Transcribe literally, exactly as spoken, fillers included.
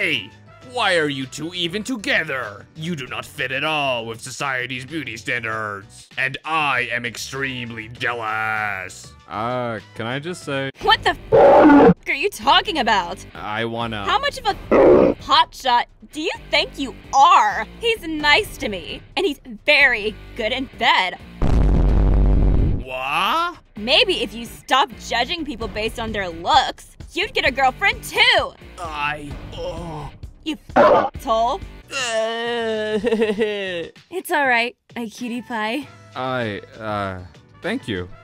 Hey! Why are you two even together? You do not fit at all with society's beauty standards. And I am extremely jealous. Uh, can I just say? What the f are you talking about? I wanna... How much of a hotshot do you think you are? He's nice to me, and he's very good in bed. What? Maybe if you stop judging people based on their looks, you'd get a girlfriend too! I... Oh... You f***hole. It's alright, my cutie pie. I, uh, thank you.